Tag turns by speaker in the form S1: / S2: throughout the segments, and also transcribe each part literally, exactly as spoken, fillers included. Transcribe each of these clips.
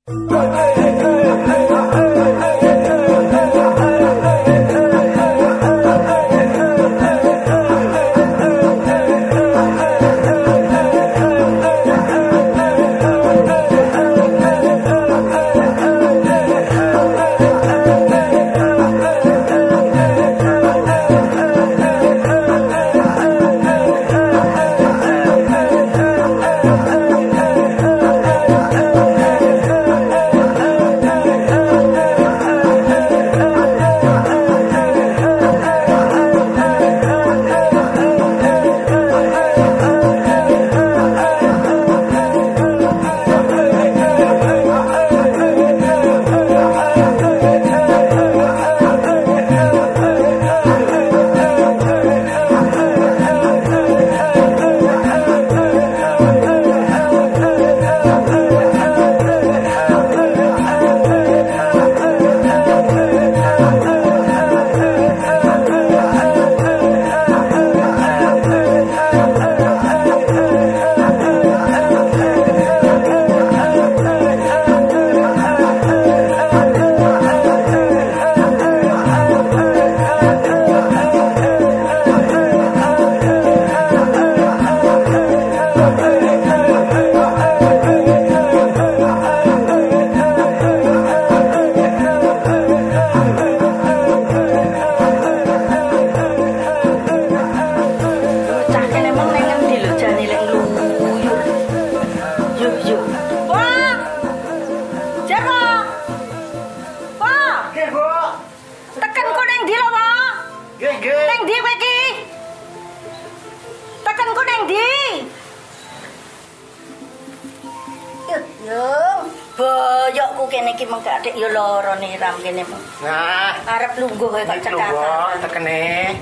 S1: Nah,
S2: arep lungguh kowe kok cekak.
S1: Tekene.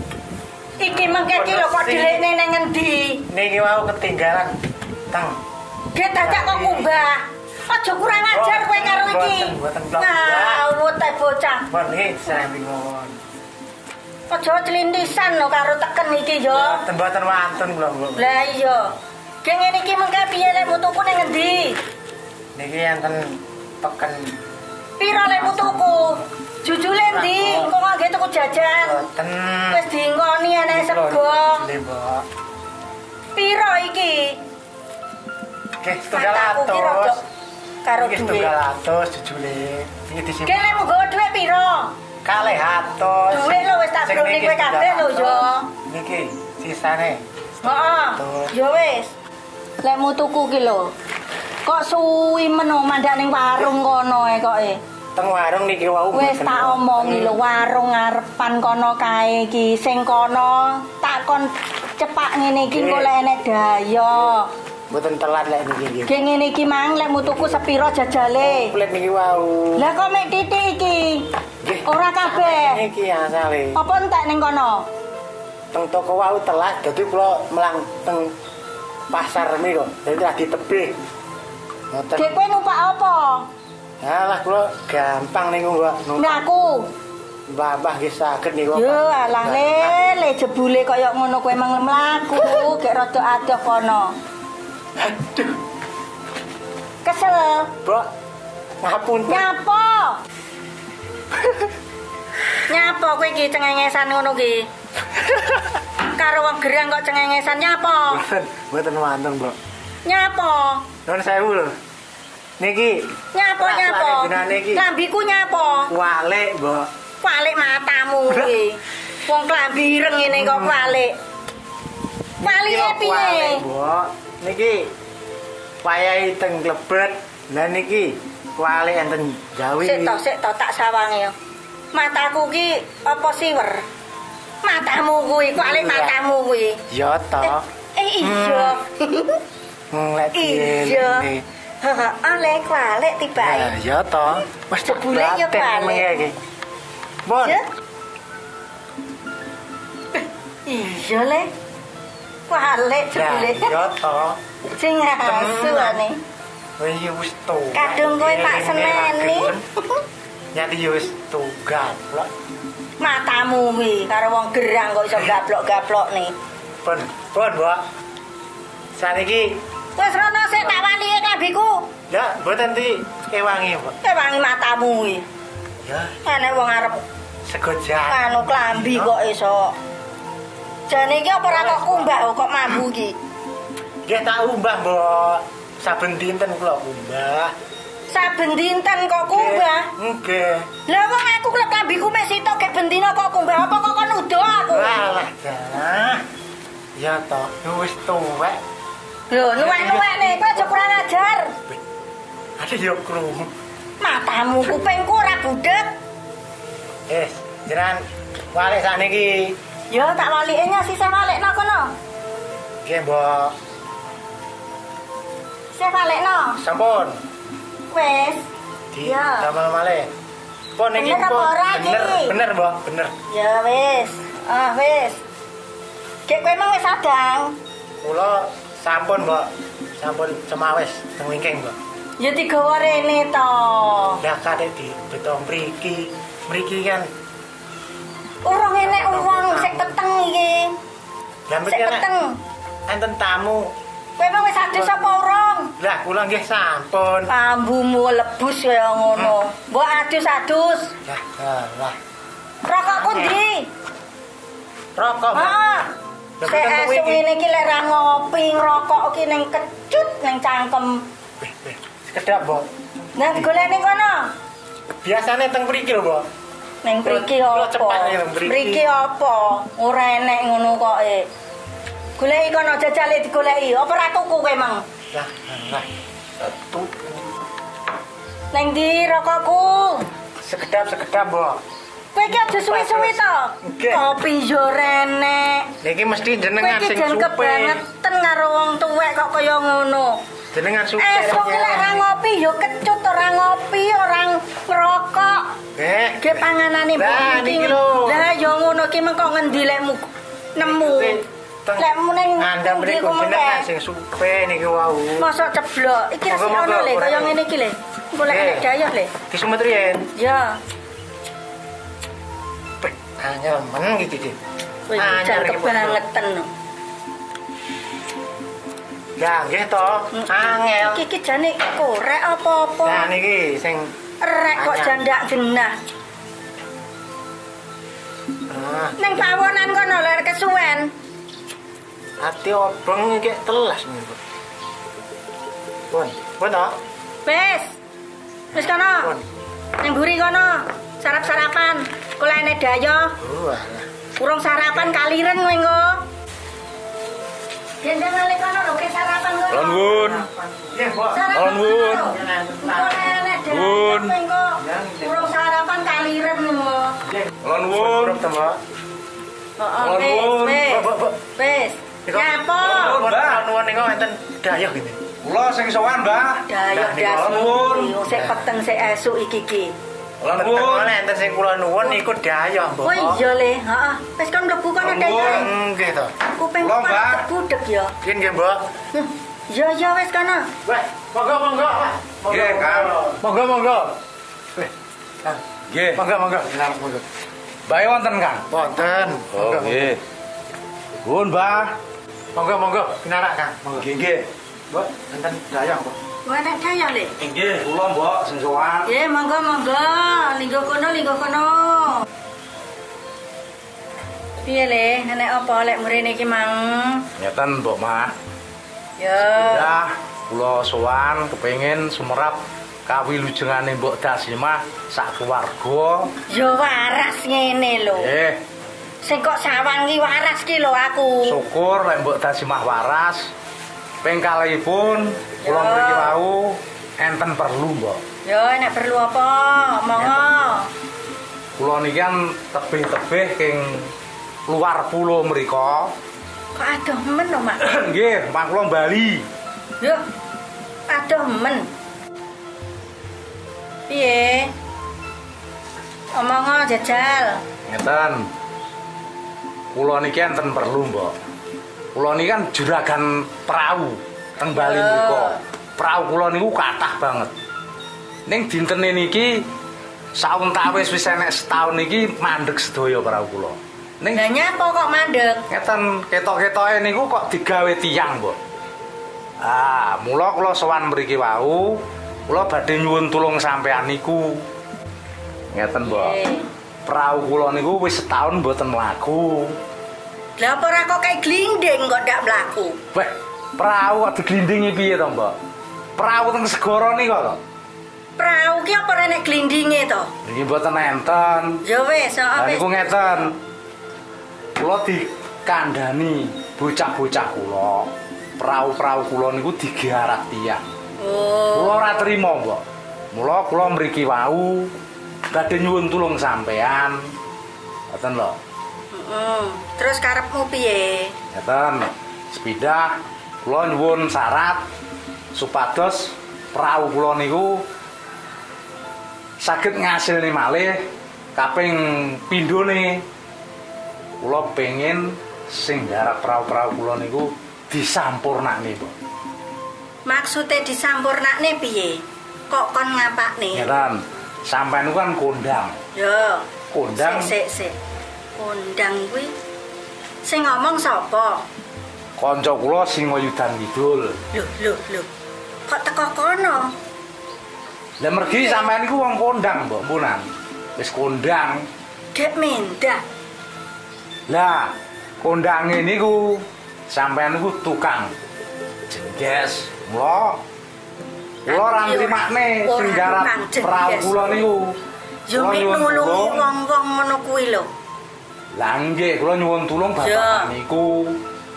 S2: Iki mengke iki lho kok dilekne nang ngendi?
S1: Niki wau ketinggalan. Tang.
S2: Ge dadak kok kumbah. Aja kurang ajar kowe karo iki. Ngawut ae bocah.
S1: Pun iki saya bingung.
S2: Aja celintisan lho karo teken iki yo.
S1: Mboten mboten wantun kula.
S2: Lah iya. Ge ngene iki mengke piye lek mutuku nang ngendi?
S1: Niki enten teken.
S2: Piro lek mutuku? Jujule ndi? Kok ngangge tuku jajan?
S1: Mboten.
S2: Wis diingoni anake sego.
S1: Nggih, Mbok.
S2: Piro iki?
S1: Nggih, setunggal atus.
S2: Karo
S1: duwe. Setunggal atus jujule. Iki disimpen.
S2: Kene mung nggawa dhuwit piro?
S1: Kalih atus.
S2: Dhuwit lho wis tak broni kowe kabeh lho yo.
S1: Niki sisane.
S2: Heeh. Ya wis. Lek mutuku ki lho. Kok suwi meno mandhak ning warung kono e kok e.
S1: Teng warung niki wau
S2: wis tak omongi lho warung ngarepan kono kae iki sing kono takon cepak ngene iki engko lek enek daya.
S1: Mboten telat lek niki nggih.
S2: Ge ngene iki mang lek mutuku sepiro jajale?
S1: Kulit niki wau.
S2: Lah kok mek titik iki? Ora kabeh.
S1: Niki asale.
S2: Apa entek ning kono?
S1: Teng toko wau telat dadi kula melang teng pasar mriko. Dadi lagi tebih. Ngoten.
S2: Ge kowe numpak apa?
S1: Alah kula gampang niku, Mbak.
S2: Mlaku.
S1: Mbah-mbah nggih saged niku.
S2: Yo alah lele jebule kaya ngono kowe mang mlaku, gek rada adoh kono.
S1: Aduh.
S2: Kesel.
S1: Mbok. Ngapunten.
S2: Nyapa? Nyapa kowe iki cengengesan ngono ki? Karo wong gerang kok cengengesan nyapa?
S1: Mboten, mboten wonten, Mbok.
S2: Nyapa?
S1: Nuwun sewu lho. Niki.
S2: Nyapa nyapa? Lambiku nyapa?
S1: Walik, Mbok.
S2: Walik matamu kuwi. Wong klambi ireng ngene kok walik. Walike piye?
S1: Mbok, niki wayahe teng Klebet. Lah niki walik enten Jawi.
S2: Sik to, sik to tak sawange yo. Mataku ki apa siwer? Matamu kuwi, walik matamu kuwi.
S1: Ya to.
S2: Eh iya.
S1: Lek
S2: iya. Heeh, oleh kwalek tibae.
S1: Ya to. Wis
S2: jebule yo kwalek.
S1: Bon.
S2: Iya le. Kwalek jebule.
S1: Ya to.
S2: Sing asu ane.
S1: Wis wis to.
S2: Kadung kowe tak seneni.
S1: Nyati yo wis tunggal.
S2: Matamu kuwi karo wong gerang kok iso gablok-gablokne.
S1: Pun, pun, Mbak. Saniki
S2: wis rono sik tak walike klambiku.
S1: Ya, mboten di kewangi, Mbok.
S2: Kewangi matamu kuwi.
S1: Ya,
S2: Enek wong arep
S1: sego jan.
S2: anu klambi kok iso. Jane iki apa ora kok kumbah kok mambu iki?
S1: Nggih tak umbah, Mbok. Saben dinten kula umbah.
S2: Saben dinten kok kumbah.
S1: Nggih.
S2: Lah wong aku klek klambiku mek sitok ge bendina kok kumbah apa kok kon nuduh aku?
S1: Alah, Dah. Ya toh, wis tuwek.
S2: Lho, nuwek-nuwek nek kowe aja kurang ajar.
S1: Ada yo krungu.
S2: Matamu kupingku ora budek.
S1: Eh, jenengan walik sakniki.
S2: Ya tak walike nya sisih walikno kono.
S1: Nggih, Mbok.
S2: Sisih walikno.
S1: Sampun.
S2: Wis.
S1: Di
S2: Ya.
S1: damel malih. Pun niki
S2: Bener apa
S1: pun
S2: ora
S1: bener,
S2: iki?
S1: bener, Mbok, bener.
S2: Ya wis. Ah wis. Kek kowe emang wis sadang.
S1: Kula sampun, Mbok. Sampun cemawis teng wingking, Mbok.
S2: Ya digawa rene to.
S1: Lah kadek di beto mriki. Mriki kan
S2: Urung enek wong sik peteng iki.
S1: lah
S2: Sik
S1: mriki kan
S2: peteng.
S1: enten tamu.
S2: Kowe emang wis adus apa urung?
S1: Lah kula nggih sampun.
S2: Ambumu lebus kaya ngono. Mbok adus-adus.
S1: Lah, lah.
S2: Rokokku ndi?
S1: Rokok, Mbok.
S2: Heeh.
S1: Lah,
S2: Sik
S1: mboten kuwi
S2: esuk
S1: iki.
S2: ngene iki lek ra ngopi ngrokok iki ning kecut ning cangkem.
S1: Weh, weh. Sekedap, Mbok.
S2: Nah digoleki kono.
S1: Biasane teng mriki lho, Mbok.
S2: Ning mriki
S1: Kula
S2: apa?
S1: cepat ya, mriki.
S2: Mriki apa? Ora enek ngono kok e. Goleki kono jajale digoleki. Apa ra tuku kowe emang?
S1: Lah, lah. Tuh.
S2: Ning ndi rokokku?
S1: Sekedap, sekedap, Mbok.
S2: Kowe iki aja suwi-suwi to.
S1: Nggih.
S2: Kopi yo renek.
S1: Niki mesti
S2: Kowe
S1: jenengan
S2: iki
S1: sing
S2: jan
S1: supe.
S2: kebangetan karo wong tuwek kok kaya ngono.
S1: Jenengan supe.
S2: Esuk lek ra ngopi yo kecut ora ngopi, orang ngerokok.
S1: Eh,
S2: Ge panganane mbok
S1: Lah,
S2: iki.
S1: niki lho.
S2: Lah yo ngono ki mengko ngendi lekmu nemu. Lek mu ning
S1: ngandhap
S2: ndi
S1: mriku
S2: ku mengke.
S1: jenengan sing supe niki wau.
S2: Mosok ceblok. Iki rasane
S1: Moga-moga
S2: ono le
S1: ora
S2: kaya
S1: enek.
S2: ngene iki le. Golek
S1: Nggih.
S2: enek dayah le.
S1: Ki sumet riyen.
S2: Ya.
S1: Beh, anyar men iki iki.
S2: Kowe
S1: Anyar
S2: jan
S1: iki, Mbok.
S2: kebangetan.
S1: Ya, nggih to. Angel.
S2: Iki iki jane korek apa-apa.
S1: Nah niki sing
S2: Rek kok
S1: anyar.
S2: jandak genah.
S1: ah,
S2: Ning pawonan kono lek kesuwen.
S1: ati obong iki telas niku. Pun, pun to?
S2: Wis. Wis kono.
S1: Pun.
S2: Ning mburi kono. Sarap-sarapan. Golek enek daya.
S1: Oh, alah.
S2: Urung sarapan kaliren kowe engko. Gendang nalik kono lho ke sarapan kono.
S3: Nuwun, Wun.
S1: Nggih, Mbok.
S2: Sarapan
S3: Nuwun, Wun.
S2: kono lho. Golek enek daya
S3: Wun.
S2: kowe engko. Urung sarapan kaliren engko.
S1: Nggih.
S3: Nuwun, Wun.
S1: Cukup to, Mbok.
S2: Heeh,
S3: Nuwun,
S2: wis,
S3: Wun.
S2: wis.
S1: Mbok, Mbok, Mbok.
S2: Wis.
S1: Niko.
S2: Nyapa?
S3: Nuwun,
S1: Pun
S3: Mbak.
S1: nuwun niku enten dayah gini.
S3: Kula sing sowan, Mbah.
S2: Daya
S1: Nah, niko.
S2: dasmu.
S3: Nuwun.
S2: Sik peteng sik esuk iki iki.
S3: Nuwun,
S1: Peteng
S3: Wun.
S1: oleh enten sing kula nuwun niku dayah, Mbok.
S2: Oh iya le, heeh. Wis kon mlebu kono
S3: Nuwun.
S2: daya.
S1: Nggih to.
S2: Kuping
S3: Kula, Mbak.
S2: budek ya.
S1: Nggih, nggih, Mbok.
S2: Hm, Ya ya wis kono.
S1: Wah, monggo monggo. Monggo,
S3: Nggih, Kang.
S1: Monggo monggo. Weh, Kang.
S3: Nggih.
S1: Monggo monggo. Nah, monggo.
S3: Bae wonten, Kang.
S1: Wonten.
S3: Oh,
S1: Monggo,
S3: nggih. Nuwun, Mbah.
S1: Monggo monggo. Pinarak, Kang. Monggo.
S3: Nggih, nggih.
S1: Mbok, enten dayah, Mbok.
S2: Wah nek daya le.
S3: Nggih, kula, Mbok, sing sowan.
S2: Nggih, monggo monggo. Linggo kono, linggo kono. Piye le, nek apa lek mrene iki mang?
S3: Ngeten, Mbok, Mah.
S2: Ya.
S3: Ya, kula sowan kepengin sumerap kawilujengane Mbok Dasimah sak keluarga.
S2: Ya waras ngene lho.
S3: Nggih,
S2: Sing kok sawang ki waras ki lho aku.
S3: syukur lek Mbok Dasimah waras. Ping kalihipun kula
S2: Ya.
S3: mriki wau enten perlu, Mbok.
S2: Ya nek perlu apa? Monggo.
S3: Kula niki kan tebih-tebih king luar pulau mriko.
S2: Kok adoh men lho, Mak.
S3: Nggih, mak kula Bali.
S2: Yo. Adoh men. Piye? Omong jajal.
S3: Ngeten. Kula niki enten perlu, Mbok. Kula niki kan juragan perahu teng Bali
S2: Ya.
S3: mriko. Perahu kula niku kathah banget. Ning dintene niki sauntawis wis enek setahun niki mandeg sedaya perahu kula. Ning
S2: Lah nyapa kok mandeg?
S3: ngeten ketok-ketoke niku kok digawe tiang, Mbok. Ah, mula kula sowan mriki wau, kula badhe nyuwun tulung sampean niku. Ngeten, Mbok. Prau kula niku wis setahun mboten mlaku.
S2: Lah apa ora kok kayak glinding kok ndak mlaku?
S3: Weh, prau kok diglindingi piye to, Mbok? Prau teng segara nika to.
S2: Prau ki apa nek glindinge to?
S3: Niki mboten enten.
S2: Ya wis,
S3: Lah
S2: wis.
S3: niku ngeten. Kula dikandhani bocah-bocah kula. Prau-prau kula niku digarak tiyang.
S2: Oh.
S3: Kula ora trima, Mbok. Mula kula mriki wau badhe nyuwun tulung sampean. Ngoten lho.
S2: Heeh. Terus karepmu piye?
S3: Ngeten. Sepidah kula nyuwun syarat supados prau kula niku saged ngasilne malih kaping pindhone. Kula pengin sing garap prau-prau kula niku disampurnakne, Mbok.
S2: Maksude disampurnakne piye? Kok kon ngapakne?
S3: Ngeten. Sampeyan niku kan kondang.
S2: Yo.
S3: Kondang.
S2: Sik, sik. Kondang kuwi sing ngomong sapa?
S3: Kanca kula Singayudan Kidul.
S2: Loh, loh, loh. Kok teko kono?
S3: Lah mergi sampeyan niku wong kondang, Mbok, punan. Wis kondang.
S2: Dek mendah.
S3: Lah, kondange niku sampeyan niku tukang jengges. Mula kula ora nrimakne sing garap prau kula niku.
S2: Yo mek nulungi wong-wong ngono kuwi lho.
S3: Lah nggih, kula nyuwun tulung bapak niku.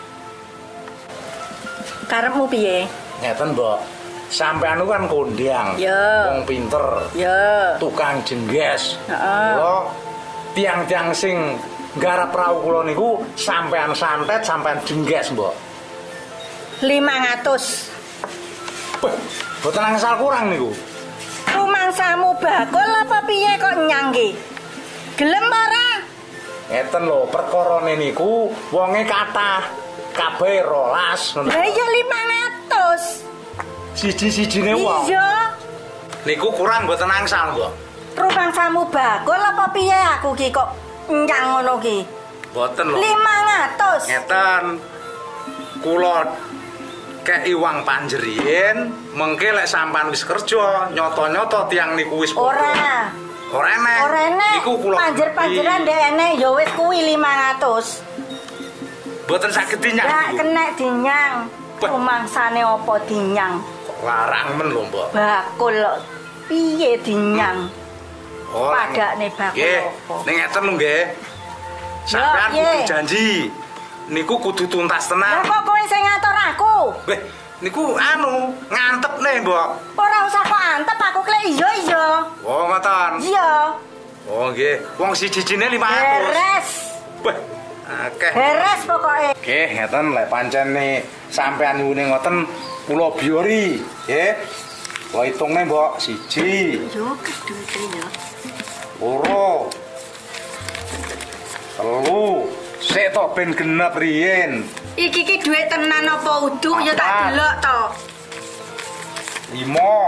S2: Karepmu piye?
S3: Ngeten, Mbok. Sampeyan niku kan kondang.
S2: Ya.
S3: Wong pinter.
S2: Ya.
S3: Tukang jengges.
S2: Heeh.
S3: Kula tiang-tiang sing garap prau kula niku sampean santet, sampean jengges, Mbok.
S2: lima ratus.
S3: Wah, boten angsal kurang niku.
S2: Rumangsamu bakul apa piye kok nyangge? Gelem ora?
S3: Ngeten lho, perkarane niku wonge kathah. Kabeh rolas ngono.
S2: Lah iya lima ratus.
S3: Siji-sijine wong.
S2: Iya.
S3: Niku kurang boten angsal, Mbok.
S2: Rumangsamu bakul apa piye aku ki kok nyang ngono ki?
S3: Boten lho.
S2: lima ratus.
S3: Ngeten. Kula kei uang panjerien, mengke lek sampean wis kerja, nyoto-nyoto tiang niku wis
S2: Ora.
S3: Ora enek.
S2: Ora enek.
S3: Niku kula
S2: panjer-panjeran ndek enek ya wis kuwi lima ratus.
S3: Boten saged dinyang.
S2: Lah
S3: niku.
S2: kena dinyang.
S3: Bah.
S2: Rumangsane apa dinyang?
S3: Kok larang men lho, Mbok.
S2: Bakul piye dinyang?
S3: Oh,
S2: Padakne bakul
S3: nggih.
S2: apa?
S3: Ning ngeten lho nggih. Sampean
S2: piye?
S3: kudu janji. Niku kudu tuntas
S2: Lah
S3: tenan.
S2: kok kowe sing ngatur aku?
S3: Weh, niku anu ngantepne, Mbok.
S2: Ora usah kok antep aku klek iya iya.
S3: Oh, ngoten.
S2: Iya.
S3: Oh, nggih. Wong siji-sijine lima ratus.
S2: Beres.
S3: Weh, akeh.
S2: Beres pokoke.
S3: Nggih, ngeten lek pancene sampean nyuwune ngoten kula biori, nggih. Kula hitungne, Mbok. Siji,
S2: Yo kedute ya.
S3: loro, telu, sik to ben genep riyen.
S2: Iki ki dhuwit tenan apa uduk ya tak
S3: Papat.
S2: delok to.
S3: lima,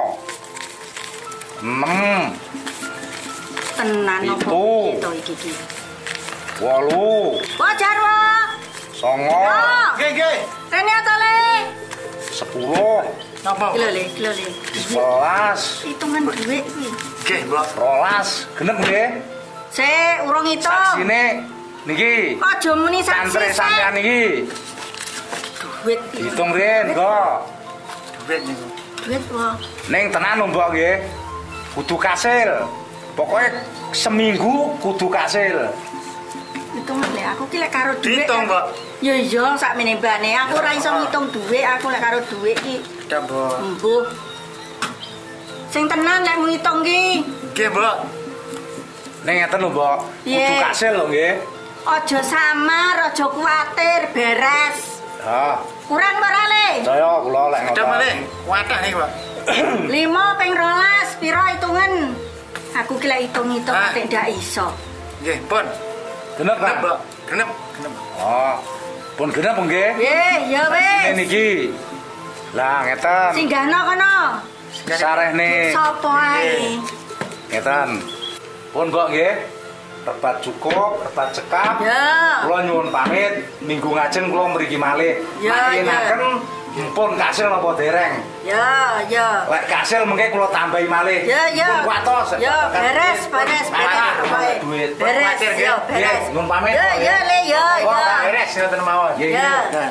S3: enam,
S2: Tenan apa
S3: Pitu.
S2: piye to iki ki?
S3: wolu,
S2: Wah Jarwo.
S3: songo,
S2: Yo.
S1: Nggih, nggih.
S2: Rene to le.
S3: sepuluh,
S1: Napa?
S2: Lho le, lho le.
S3: sebelas,
S2: Hitungan dhuwit kuwi.
S1: Nggih, Mbok.
S3: rolas, genep nggih.
S2: Sik urung itu.
S3: Saksine niki.
S2: Aja muni saksi.
S3: Santre sampean niki.
S2: Duit iki.
S3: Hitung riyen, kok.
S1: Duit niku.
S2: Duit wae.
S3: Ning tenan lho, Mbok nggih. Kudu kasil. Pokoke seminggu kudu kasil.
S2: Hitung le aku ki lek karo duit.
S1: Diitung, Mbok.
S2: Ya iya sakmene mbane aku ora iso ngitung duit aku lek karo duit ki.
S1: Dah, Mbok.
S2: Embuh. Sing tenan lek ngitung ki.
S1: Nggih, Mbok.
S3: Ning ngeten lho, Mbok. Kudu
S2: Piye?
S3: kasil lho nggih.
S2: Aja samar, aja kuwatir, beres.
S3: Ha,
S2: Kurang ora le?
S3: saya kula lek
S1: Dah
S3: ngoten.
S1: malih. Wadah niku, Mbok.
S2: lima ping rolas piro hitungan? Aku ki lek hitung-hitung
S1: Ah.
S2: atik ndak iso.
S1: Nggih, pun.
S3: Genep,
S1: Genep,
S3: Pak.
S1: Mbok. Genep, genep.
S3: Oh. Pun genep nggih.
S2: Nggih, ya
S3: Ini
S2: wis.
S3: niki. Lah ngeten.
S2: Singgahno kono.
S3: Sarehne.
S2: Sopo ae?
S3: Ngeten. Pun Mbok nggih. Rebat cukup, rebat cekap.
S2: Ya.
S3: Kula nyuwun pamit, minggu ngajeng kula mriki malih.
S2: Ya,
S3: Makinaken Pun kasil napa dereng?
S2: Ya, ya.
S3: Lek kasil mengke kula tambahi malih.
S2: Ya, ya.
S3: Pun kuatos.
S2: Ya, beres, beres, beres.
S3: Duit.
S2: Beres, ya, beres.
S3: Nun pamit.
S2: Ya, ya, Le, ya,
S3: Oh,
S2: ya.
S3: beres ngoten mawon. Nggih,
S2: Ya.
S3: nggih.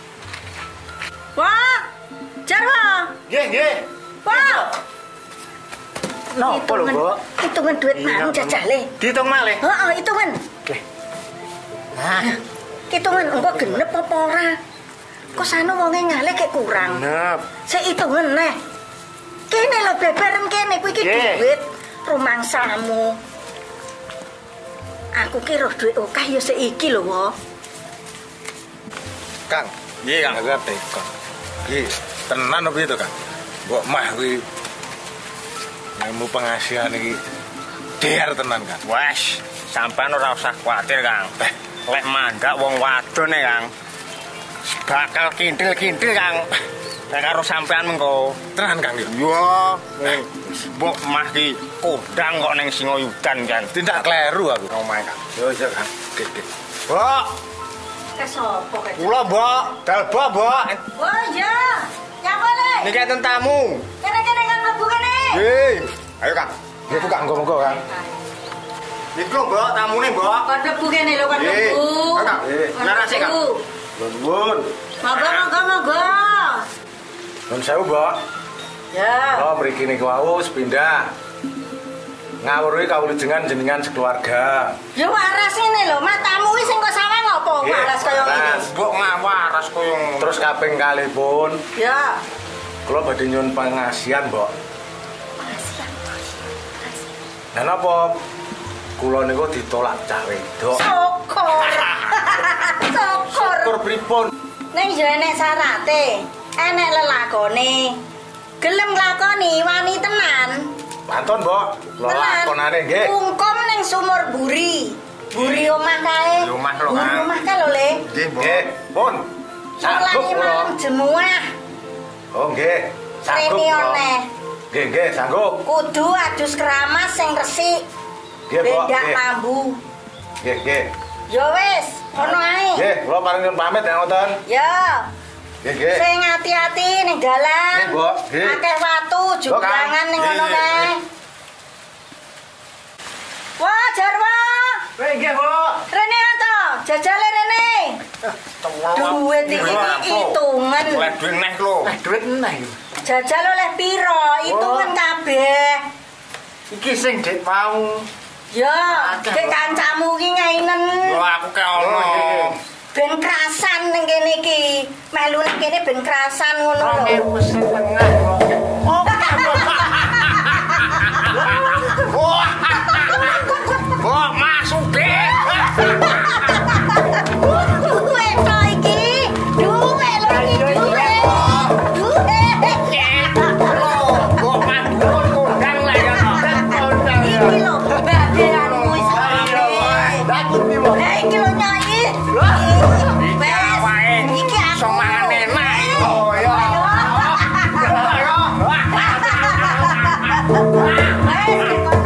S2: Wah, Jarwo.
S1: Nggih, nggih.
S2: Wah.
S1: Napa lho, Mbok?
S2: Hitungan duit mau jajale.
S1: Diitung malih.
S2: Heeh, hitungan.
S1: Nah,
S2: Hitungan engko genep apa ora? Kok sana wonge ngalih kek kurang.
S1: nep.
S2: Sik hitungan neh. Kene lho beberem kene kuwi iki
S1: Nggih.
S2: duit rumangsamu. Aku ki roh duit akeh ya sik iki lho, wo.
S4: Kang, iya Kang, ngerti Kang. Iya, tenan apa itu Kang? Mbok mah kuwi ilmu pengasihan iki der tenan Kang.
S5: Wes, sampean ora usah kuwatir, Kang. Lek mandhak wong wadone, Kang. Bakal kintil-kintil, Kang. Nek karo sampean mengko.
S4: Tenan Kang yo.
S5: Yo, mbok mah ki kodang kok ning Singoyudan, kan.
S4: Tindak kleru aku omahe Kang. Yo iya Kang. Dik dik.
S5: Mbok,
S2: Ke sopo ke?
S5: kula Mbok, dalba Mbok.
S2: Oh iya. Nyapa le?
S5: Niki enten tamu.
S2: Kene-kene Kang mlebu kene.
S5: Nggih. Ayo Kang.
S3: Nggih buka monggo-monggo, Kang.
S5: Niku Mbok, tamune Mbok.
S2: Kon mlebu kene lho, kon
S5: Nggih.
S2: mlebu.
S5: Ayo, Kang.
S2: Kon
S5: Narasi, Kang.
S2: mlebu.
S3: Nuwun.
S2: Monggo, monggo, monggo.
S3: Nun sewu, Mbok.
S2: Ya.
S3: Oh, mriki niku wau sepindah. Ngawruhi kawulujengan jenengan sekeluarga.
S2: Yo waras ngene lho, matamu wis sing kok sawang apa
S3: Nggih,
S2: waras kaya ngene.
S3: waras.
S5: Mbok ngawaras koyo ngono.
S3: Terus kaping kalih pun
S2: Ya.
S3: kula badhe nyuwun pangasihan, Mbok. Lah napa kula niku ditolak cah wedok?
S2: Syukur. Syukur.
S3: Syukur pripun?
S2: Ning yo enek syarate, enek lelakone. Gelem nglakoni wani tenan.
S3: Mantun, Mbok. Kula lakonane nggih.
S2: Kungkum ning sumur buri. Buri omah kae.
S5: Buri omah lho,
S2: Buri
S5: Kang.
S2: omah kae lho, Le.
S4: Nggih, Mbok.
S3: Nggih, pun. Sagup
S2: Mulai
S3: kula.
S2: malam jemuah.
S3: Oh, nggih. Sanggup
S2: Rene
S3: kula.
S2: oleh.
S3: Nggih, nggih, sanggup.
S2: Kudu adus keramas sing resik.
S3: Nggih, Mbok.
S2: Bedak
S3: Nggih.
S2: lambu.
S3: Nggih, nggih.
S2: Yo wis, ngono ae.
S3: Nggih, kula paring nyuwun pamit ya ngoten.
S2: Ya.
S3: Nggih, nggih.
S2: Sing hati-hati ning dalan.
S3: Nggih, Mbok. Nggih.
S2: Akeh watu jumbangan ning
S3: Nggih,
S2: ngono
S3: nggih,
S2: kae.
S3: nggih.
S2: Wah, Jarwo.
S1: Weh, nggih, Mbok.
S2: Rene to, jajale rene. Duit iki hitungan.
S5: Oleh duit neh lho.
S1: Nah, duit neh.
S2: Jajal oleh piro? Hitungan kabeh.
S1: Iki sing dik mau.
S2: Ya, dek kancamu ki ngainen.
S5: Yo aku ke ono.
S2: Ben kerasan ning kene iki. Melu ning kene ben kerasan ngono
S1: Rong
S2: lho.
S1: ewu setengah, Mbok.
S5: Wah. Mbok masuk deh.
S2: Duwe to iki. Duwe lho iki duwe. Duwe.
S5: Mbok mandul kondang lah ya.
S2: Iki lho babeanmu wis rame.
S1: Dakut nih, Mbok.
S2: Lah iki lho nyai.
S5: Iki awake
S2: Iki aku.
S5: iso mangan enak iki.
S1: Oh, ya.
S2: Wes kono.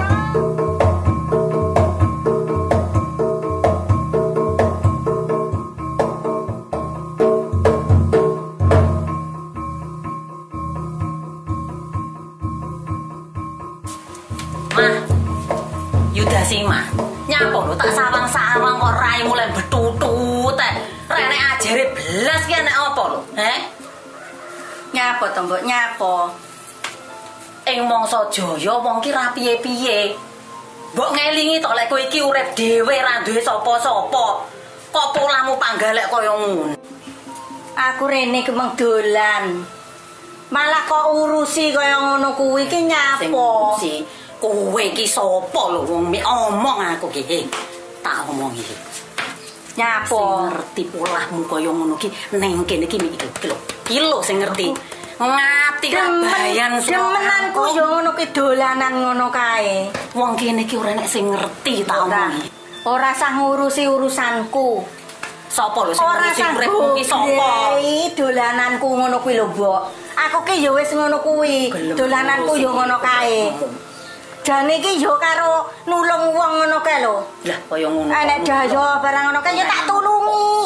S6: Mah, Yudasi mah, nyapa lho tak sawang-sawang kok rai mulai betutut teh. Rene ajare belas ki nek apa lho, he?
S2: Nyapa to, Mbok? Nyapa?
S6: Ing mangsa Jaya wong ki ra piye-piye. Mbok ngelingi to lek kowe iki urip dhewe ra duwe sapa-sapa. Kok polamu panggalek kaya ngono.
S2: Aku rene kemeng dolan. Malah kok urusi kaya ngono kuwi ki
S6: Sing
S2: nyapa?
S6: si kowe iki sapa lho wong mi omong aku ki. He, tak omong iki. Sing
S2: Nyapa?
S6: ngerti polahmu kaya ngono ki ning kene iki iki lho. Ki lho sing ngerti. Ngati kabayan
S2: Demenanku yo ngono ki dolanan ngono kae.
S6: wong kene iki ora nek sing ngerti tak
S2: Ora.
S6: omongi.
S2: Ora sah ngurusi urusanku.
S6: Sapa lho sing
S2: Ora
S6: ngurusi
S2: sah
S6: uripmu ki sapa?
S2: nggih dolananku ngono kuwi lho, Mbok. Aku ki yo wis ngono kuwi.
S6: Gelem
S2: Dolananku
S6: ngurusi
S2: yo ngono kae. Jane iki yo karo nulung wong ngono kae lho.
S6: Lah kaya ngono.
S2: Enek daya barang ngono kae yo tak tulungi.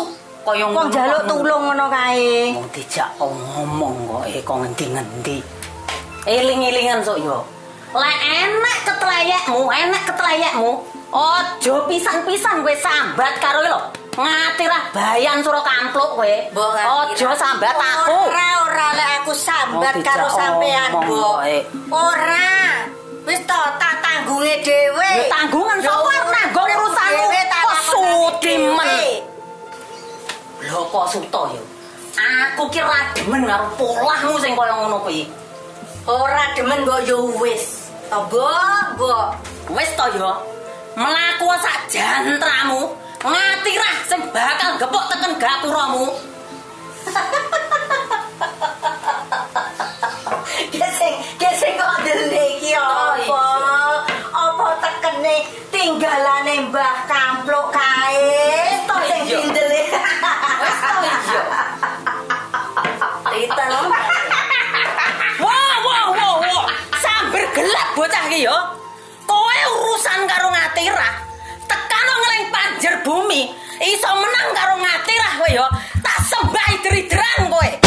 S6: kaya
S2: Wong njaluk tulung ngono kae.
S6: Wong dijak ngomong kok e kok ngendi-ngendi. Eling-elingan sok yo. Lek enek ketleyekmu, enek ketleyekmu, aja pisan-pisan kowe sambat karo lho. Ngatirah bayan sura kampluk kowe. Aja sambat aku.
S2: Ora ora lek aku sambat karo sampean, Mbok. Ora. Wis to tak tanggunge dhewe.
S6: Ya tanggungan sapa nanggung urusanmu? Kok sudimen. Lho kok suto yo. Aku ki ra demen karo polahmu sing kaya ngono kuwi.
S2: Ora demen mbok yo wis. To, Mbok, Mbok.
S6: Wis to yo. Mlaku sak jantramu, ngatirah sing bakal gepuk teken gapuramu.
S2: Geseng, geseng kok ndele iki apa? Apa tekene tinggalane Mbah Kampluk kae? To sing dindele.
S6: Wis to iya.
S2: Titan.
S6: Wah, wah, wah, wah. Sambar gelap bocah iki yo. Kowe urusan karo Ngatirah. Tekano ngeleng panjer bumi, iso menang karo Ngatirah kowe yo. Tak sembah dri-dran kowe.